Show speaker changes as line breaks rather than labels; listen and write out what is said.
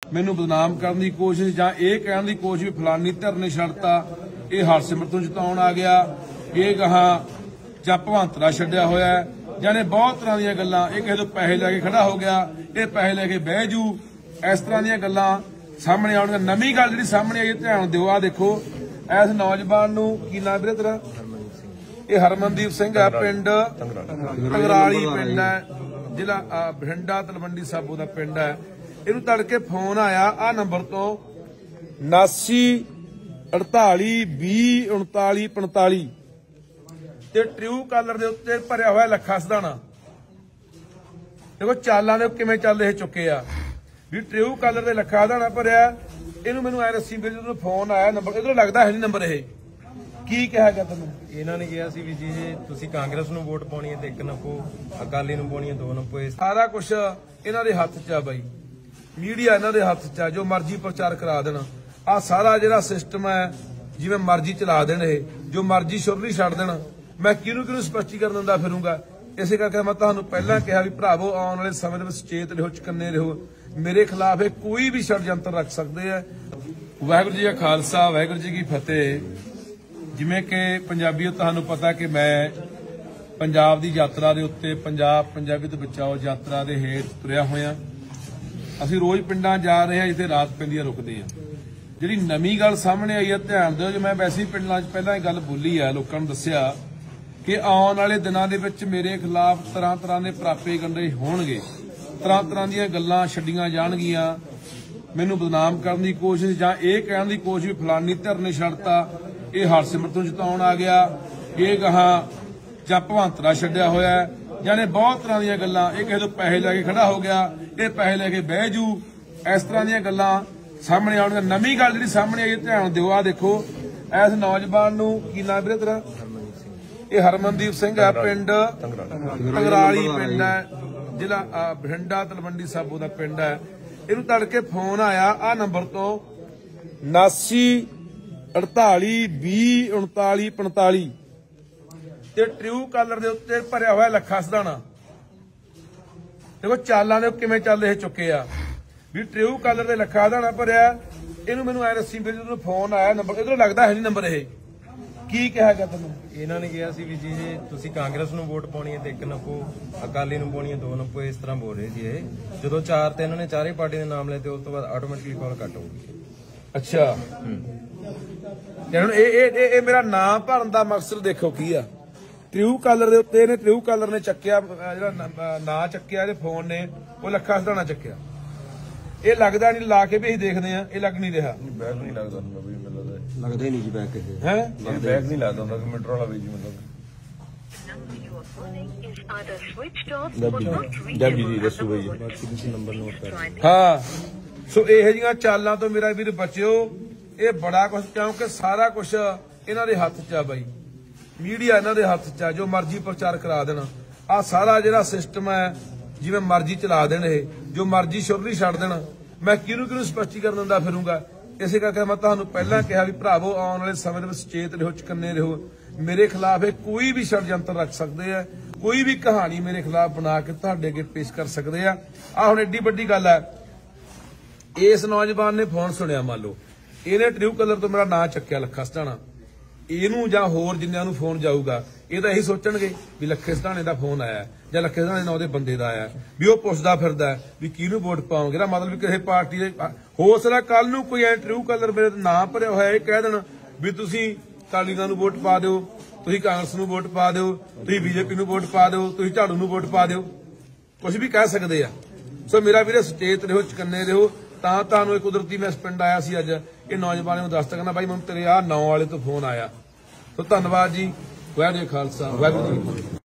ਮੈਨੂੰ ਬਦਨਾਮ ਕਰਨ ਦੀ ਕੋਸ਼ਿਸ਼ ਜਾਂ ਇਹ ਕਹਿਣ ਦੀ ਕੋਸ਼ਿਸ਼ ਵੀ ਫਲਾਨੀ ਧਿਰ ਨੇ ਛੱਡਤਾ, ਇਹ ਹਰਸਿਮਰਤ ਨੂੰ ਜਿਤਾਉਣ ਆ ਗਿਆ, ਇਹ ਗਾਹਾਂ ਜਾਂ ਭਗਵੰਤ ਦਾ ਛੱਡਿਆ ਹੋਇਆ, ਜਾਨੇ ਬਹੁਤ ਤਰ੍ਹਾਂ ਦੀਆਂ ਗੱਲਾਂ। ਇਹ ਕਿਸੇ ਤੋਂ ਪੈਸੇ ਲੈ ਕੇ ਖੜਾ ਹੋ ਗਿਆ, ਇਹ ਪੈਸੇ ਲੈ ਕੇ ਬਹਿ ਜੂ, ਇਸ ਤਰ੍ਹਾਂ ਦੀਆਂ ਗੱਲਾਂ ਸਾਹਮਣੇ ਆਉਣਗੀਆਂ। ਨਵੀਂ ਗੱਲ ਜਿਹੜੀ ਸਾਹਮਣੇ ਆਈ, ਧਿਆਨ ਦਿਓ, ਆ ਦੇਖੋ ਇਸ ਨੌਜਵਾਨ ਨੂੰ ਕੀ ਨਾਮ ਵੀਰੇ ਤੇਰਾ? ਇਹ ਹਰਮਨਦੀਪ ਸਿੰਘ ਹੈ, ਪਿੰਡ ਤੰਗਰਾਲੀ ਪਿੰਡ ਹੈ, ਜ਼ਿਲ੍ਹਾ ਬਠਿੰਡਾ, ਤਲਵੰਡੀ ਸਾਬੋ ਦਾ ਪਿੰਡ ਹੈ। ਇਹਨੂੰ ਤੜਕੇ ਫੋਨ ਆਇਆ ਆ ਨੰਬਰ ਤੋਂ 79 48 20 39 45 ਤੇ ਟਰੂ ਕਾਲਰ ਦੇ ਉੱਤੇ ਭਰਿਆ ਹੋਇਆ ਲੱਖਾ ਸਧਾਣਾ। ਦੇਖੋ ਚਾਲਾਂ ਦੇ ਕਿਵੇਂ ਚੱਲ ਰਹੇ ਚੁੱਕੇ ਆ ਵੀ ਟਰੂ ਕਾਲਰ ਦੇ ਲੱਖਾ ਸਧਾਣਾ ਭਰਿਆ। ਇਹਨੂੰ ਮੈਨੂੰ ਐ ਦੱਸੀ ਵੀ ਜਦੋਂ ਫੋਨ ਆਇਆ ਨੰਬਰ ਇਧਰੋਂ ਲੱਗਦਾ ਹੈ ਨਹੀਂ ਨੰਬਰ, ਇਹ ਕੀ ਕਿਹਾ ਗਿਆ ਤੈਨੂੰ?
ਇਹਨਾਂ ਨੇ ਕਿਹਾ ਸੀ ਵੀ ਜੀ ਤੁਸੀਂ ਕਾਂਗਰਸ ਨੂੰ ਵੋਟ ਪਾਉਣੀ ਹੈ ਤੇ 1 ਨੱਪੋ, ਅਕਾਲੀ ਨੂੰ ਪਾਉਣੀ ਹੈ 2 ਨੱਪੋ।
ਸਾਰਾ ਕੁਝ ਇਹਨਾਂ ਦੇ ਹੱਥ 'ਚ ਆ ਬਾਈ, ਮੀਡੀਆ ਇਹਨਾਂ ਦੇ ਹੱਥ 'ਚ ਆ, ਜੋ ਮਰਜ਼ੀ ਪ੍ਰਚਾਰ ਕਰਾ ਦੇਣ। ਆ ਸਾਰਾ ਜਿਹੜਾ ਸਿਸਟਮ ਹੈ ਜਿਵੇਂ ਮਰਜ਼ੀ ਚਲਾ ਦੇਣ, ਇਹ ਜੋ ਮਰਜ਼ੀ ਸ਼ੁਰਲੀ ਛੱਡ ਦੇਣ। ਮੈਂ ਕਿਹਨੂੰ ਸਪਸ਼ਟੀਕਰਨ ਦਿੰਦਾ ਫਿਰੂੰਗਾ। ਇਸੇ ਕਰਕੇ ਮੈਂ ਤੁਹਾਨੂੰ ਪਹਿਲਾਂ ਕਿਹਾ ਵੀ ਭਰਾਵੋ ਆਉਣ ਵਾਲੇ ਸਮੇਂ ਦੇ ਵਿੱਚ ਸੁਚੇਤ ਰਹੋ, ਚਕੰਨੇ ਰਹੋ। ਮੇਰੇ ਖਿਲਾਫ ਇਹ ਕੋਈ ਵੀ षडयंत्र ਰੱਖ ਸਕਦੇ ਆ। ਵਾਹਿਗੁਰੂ ਜੀ ਕਾ ਖਾਲਸਾ, ਵਾਹਿਗੁਰੂ ਜੀ ਕੀ ਫਤਿਹ। ਜਿਵੇਂ ਕਿ ਪੰਜਾਬੀਓ ਤੁਹਾਨੂੰ ਪਤਾ ਕਿ ਮੈਂ ਪੰਜਾਬ ਦੀ ਯਾਤਰਾ ਦੇ ਉੱਤੇ ਪੰਜਾਬੀ ਤੋਂ ਬਚਾਓ ਯਾਤਰਾ ਦੇ ਹੇਠ ਤੁਰਿਆ ਹੋਇਆ। ਅਸੀਂ ਰੋਜ਼ ਪਿੰਡਾਂ ਜਾ ਰਹੇ ਹਾਂ ਜਿੱਥੇ ਰਾਤ ਪੈਂਦੀ ਰੁਕਦੇ ਹਾਂ। ਜਿਹੜੀ ਨਵੀਂ ਗੱਲ ਸਾਹਮਣੇ ਆਈ ਹੈ, ਧਿਆਨ ਦਿਓ, ਜੋ ਮੈਂ ਵੈਸੇ ਹੀ ਪਿੰਡਾਂ 'ਚ ਪਹਿਲਾਂ ਇਹ ਗੱਲ ਬੋਲੀ ਹੈ, ਲੋਕਾਂ ਨੂੰ ਦੱਸਿਆ ਕਿ ਆਉਣ ਵਾਲੇ ਦਿਨਾਂ ਦੇ ਵਿੱਚ ਮੇਰੇ ਖਿਲਾਫ ਤਰ੍ਹਾਂ ਦੇ ਪ੍ਰਾਪੇਗੰਡੇ ਹੋਣਗੇ, ਤਰ੍ਹਾਂ ਦੀਆਂ ਗੱਲਾਂ ਛੱਡੀਆਂ ਜਾਣਗੀਆਂ। ਮੈਨੂੰ ਬਦਨਾਮ ਕਰਨ ਦੀ ਕੋਸ਼ਿਸ਼ ਜਾਂ ਇਹ ਕਹਿਣ ਦੀ ਕੋਸ਼ਿਸ਼ ਵੀ ਫਲਾਨੀ ਧਿਰ ਨੇ ਛੱਡਤਾ, ਇਹ ਹਰਸਿਮਰਤ ਨੂੰ ਜਿਤਾਉਣ ਆ ਗਿਆ, ਇਹ ਗਾਹਾਂ ਜਾਂ ਭਗਵੰਤ ਦਾ ਛੱਡਿਆ ਹੋਇਆ, ਜਾਨੇ ਬਹੁਤ ਤਰ੍ਹਾਂ ਦੀਆਂ ਗੱਲਾਂ। ਇਹ ਕਿਸੇ ਤੋਂ ਪੈਸੇ ਲੈ ਕੇ ਖੜਾ ਹੋ ਗਿਆ, ਇਹ ਪੈਸੇ ਲੈ ਕੇ ਬਹਿ ਜੂ, ਇਸ ਤਰ੍ਹਾਂ ਦੀਆਂ ਗੱਲਾਂ ਸਾਹਮਣੇ ਆਉਣਗੀਆਂ। ਨਵੀਂ ਗੱਲ ਜਿਹੜੀ ਸਾਹਮਣੇ ਆਈ, ਧਿਆਨ ਦਿਓ, ਆ ਦੇਖੋ ਇਸ ਨੌਜਵਾਨ ਨੂੰ ਕੀ ਨਾਮ ਵੀਰੇ ਤੇਰਾ? ਇਹ ਹਰਮਨਦੀਪ ਸਿੰਘ ਹੈ, ਪਿੰਡ ਤੰਗਰਾਲੀ ਪਿੰਡ ਹੈ, ਜ਼ਿਲ੍ਹਾ ਬਠਿੰਡਾ, ਤਲਵੰਡੀ ਸਾਬੋ ਦਾ ਪਿੰਡ ਹੈ। ਇਹਨੂੰ ਤੜਕੇ ਫੋਨ ਆਇਆ ਆ ਨੰਬਰ ਤੋਂ 79 48 20 39 45 ਤੇ ਟਰੂ ਕਾਲਰ ਦੇ ਉੱਤੇ ਭਰਿਆ ਹੋਇਆ ਲੱਖਾ ਸਧਾਣਾ। ਦੇਖੋ ਚਾਲਾਂ ਦੇ ਕਿਵੇਂ ਚੱਲ ਰਹੇ ਚੁੱਕੇ ਆ ਵੀ ਟਰੂ ਕਾਲਰ ਦੇ ਲੱਖਾ ਸਧਾਣਾ ਭਰਿਆ। ਇਹਨੂੰ ਮੈਨੂੰ ਐ ਦੱਸੀ ਵੀ ਜਦੋਂ ਫੋਨ ਆਇਆ ਨੰਬਰ ਇਧਰੋਂ ਲੱਗਦਾ ਹੈ ਨਹੀਂ ਨੰਬਰ, ਇਹ ਕੀ ਕਿਹਾ ਗਿਆ ਤੈਨੂੰ?
ਇਹਨਾਂ ਨੇ ਕਿਹਾ ਸੀ ਵੀ ਜੀ ਤੁਸੀਂ ਕਾਂਗਰਸ ਨੂੰ ਵੋਟ ਪਾਉਣੀ ਹੈ ਤੇ 1 ਨੱਪੋ, ਅਕਾਲੀ ਨੂੰ ਪਾਉਣੀ ਹੈ 2 ਨੱਪੋ। ਇਸ ਤਰ੍ਹਾਂ ਬੋਲ ਰਹੇ ਸੀ ਇਹ। ਜਦੋਂ 4 ਤੇ ਇਹਨਾਂ ਨੇ ਚਾਰੇ ਪਾਰਟੀ ਦੇ ਨਾਮ ਲਏ ਤੇ ਉਸ ਤੋਂ ਬਾਅਦ ਆਟੋਮੈਟਿਕਲੀ ਕਾਲ ਕੱਟ ਹੋ ਗਈ। ਅੱਛਾ,
ਇਹ ਮੇਰਾ ਨਾਮ ਭਰਨ ਦਾ ਮਕਸਦ ਦੇਖੋ ਕੀ ਆ। ਟਰੂ ਕਾਲਰ ਦੇ ਉੱਤੇ ਇਹਨੇ ਟਰੂ ਕਾਲਰ ਨੇ ਚੱਕਿਆ, ਜਿਹੜਾ ਨਾਂ ਚੱਕਿਆ ਇਹਦੇ ਫੋਨ ਨੇ, ਉਹ ਲੱਖਾ ਸਧਾਣਾ ਚੱਕਿਆ। ਇਹ ਲੱਗਦਾ ਨਹੀਂ, ਲਾ ਕੇ ਵੀ ਅਸੀਂ ਦੇਖਦੇ ਆ, ਇਹ ਲੱਗ ਨਹੀਂ ਰਿਹਾ।
ਬੈਗ ਨਹੀਂ ਲੱਗਦਾ ਹੁੰਦਾ ਬਈ, ਮੈਨੂੰ
ਲੱਗਦਾ ਹੀ ਨਹੀਂ ਜੀ ਬੈਗ ਕਿਸੇ
ਹੈ,
ਬੈਗ ਨਹੀਂ ਲੱਗਦਾ ਹੁੰਦਾ ਕੰਪਿਊਟਰ ਵਾਲਾ ਵੀ ਜੀ। ਮਤਲਬ
ਹਾਂ, ਸੋ ਇਹੋ ਜਿਹੀਆਂ ਚਾਲਾਂ ਤੋਂ ਮੇਰਾ ਵੀਰ ਬਚਿਓ। ਇਹ ਬੜਾ ਕੁਝ, ਕਿਉਂਕਿ ਸਾਰਾ ਕੁਝ ਇਹਨਾਂ ਦੇ ਹੱਥ 'ਚ ਆ ਬਾਈ, ਮੀਡੀਆ ਇਹਨਾਂ ਦੇ ਹੱਥ 'ਚ ਆ, ਜੋ ਮਰਜ਼ੀ ਪ੍ਰਚਾਰ ਕਰਾ ਦੇਣ। ਆ ਸਾਰਾ ਜਿਹੜਾ ਸਿਸਟਮ ਹੈ ਜਿਵੇਂ ਮਰਜ਼ੀ ਚਲਾ ਦੇਣ, ਇਹ ਜੋ ਮਰਜ਼ੀ ਸ਼ੁਰਲੀ ਛੱਡ ਦੇਣ। ਮੈਂ ਕਿਹਨੂੰ ਸਪਸ਼ਟੀਕਰਨ ਦਿੰਦਾ ਫਿਰੂੰਗਾ। ਇਸੇ ਕਰਕੇ ਮੈਂ ਤੁਹਾਨੂੰ ਪਹਿਲਾਂ ਕਿਹਾ ਵੀ ਭਰਾਵੋ ਆਉਣ ਵਾਲੇ ਸਮੇਂ ਦੇ ਵਿੱਚ ਸੁਚੇਤ ਰਹੋ, ਚਕੰਨੇ ਰਹੋ। ਮੇਰੇ ਖਿਲਾਫ ਇਹ ਕੋਈ ਵੀ षडयंत्र ਰੱਖ ਸਕਦੇ ਆ, ਕੋਈ ਵੀ ਕਹਾਣੀ ਮੇਰੇ ਖਿਲਾਫ ਬਣਾ ਕੇ ਤੁਹਾਡੇ ਅੱਗੇ ਪੇਸ਼ ਕਰ ਸਕਦੇ ਆ। ਆ ਹੁਣ ਏਡੀ ਵੱਡੀ ਗੱਲ ਹੈ, ਇਸ ਨੌਜਵਾਨ ਨੇ ਫੋਨ ਸੁਣਿਆ, ਮੰਨ ਲਓ ਇਹਨੇ ਟਰੂ ਕਲਰ ਤੋਂ ਮੇਰਾ ਨਾਂ ਚੱਕਿਆ ਲੱਖਾ ਸਧਾਣਾ। ਇਹਨੂੰ ਜਾਂ ਹੋਰ ਜਿੰਨਿਆਂ ਨੂੰ ਫੋਨ ਜਾਊਗਾ, ਇਹ ਤਾਂ ਇਹੀ ਸੋਚਣਗੇ ਵੀ ਲੱਖੇ ਸਧਾਣੇ ਦਾ ਫੋਨ ਆਇਆ ਜਾਂ ਲੱਖੇ ਸਧਾਣੇ ਨਾਲ ਉਹਦੇ ਬੰਦੇ ਦਾ ਆਇਆ, ਵੀ ਉਹ ਪੁੱਛਦਾ ਫਿਰਦਾ ਵੀ ਕਿਹਨੂੰ ਵੋਟ ਪਾਓਗੇ। ਇਹਦਾ ਮਤਲਬ ਵੀ ਕਿਸੇ ਪਾਰਟੀ ਦੇ ਹੋ ਸਕਦਾ ਕੱਲ ਨੂੰ ਕੋਈ ਟਰੂ ਕਲਰ ਮੇਰੇ ਨਾਂ ਭਰਿਆ ਹੋਇਆ, ਇਹ ਕਹਿ ਦੇਣ ਵੀ ਤੁਸੀਂ ਅਕਾਲੀ ਦਲ ਨੂੰ ਵੋਟ ਪਾ ਦਿਓ, ਤੁਸੀਂ ਕਾਂਗਰਸ ਨੂੰ ਵੋਟ ਪਾ ਦਿਓ, ਤੁਸੀਂ ਬੀਜੇਪੀ ਨੂੰ ਵੋਟ ਪਾ ਦਿਓ, ਤੁਸੀਂ ਝਾੜੂ ਨੂੰ ਵੋਟ ਪਾ ਦਿਓ, ਕੁਝ ਵੀ ਕਹਿ ਸਕਦੇ ਆ। ਸੋ ਮੇਰਾ ਵੀਰੇ ਸੁਚੇਤ ਰਹੋ, ਚਕੰਨੇ ਰਹੋ। ਤਾਂ ਤੁਹਾਨੂੰ ਇਹ ਕੁਦਰਤੀ ਮੈਂ ਪਿੰਡ ਆਇਆ ਸੀ ਅੱਜ, ਇਹ ਨੌਜਵਾਨ ਨੂੰ ਦੱਸਦਾ ਕਹਿੰਦਾ ਬਾਈ ਮੈਨੂੰ ਤੇਰੇ ਆਹ 9 ਵਾਲੇ ਤੋਂ ਫੋਨ ਆਇਆ। ਸੋ ਧੰਨਵਾਦ ਜੀ। ਵਾਹਿਗੁਰੂ ਜੀ ਕਾ ਖਾਲਸਾ, ਵਾਹਿਗੁਰੂ ਜੀ ਕੀ ਫਤਿਹ।